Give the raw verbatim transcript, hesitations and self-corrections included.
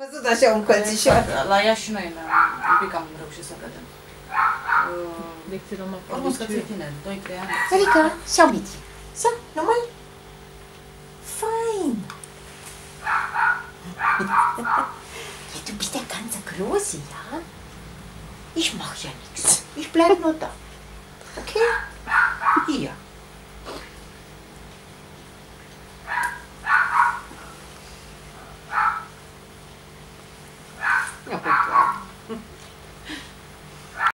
văzut așa un colțișor. La ea și noi un pic am reușit să cădem. Oricum că ți-e tine, doi trei ani. Adică, schau mit. So, nochmal. Fein. Ja, du bist der ganze Große, ja? Ich mach ja nichts. Ich bleib nur da. Okay? Hier.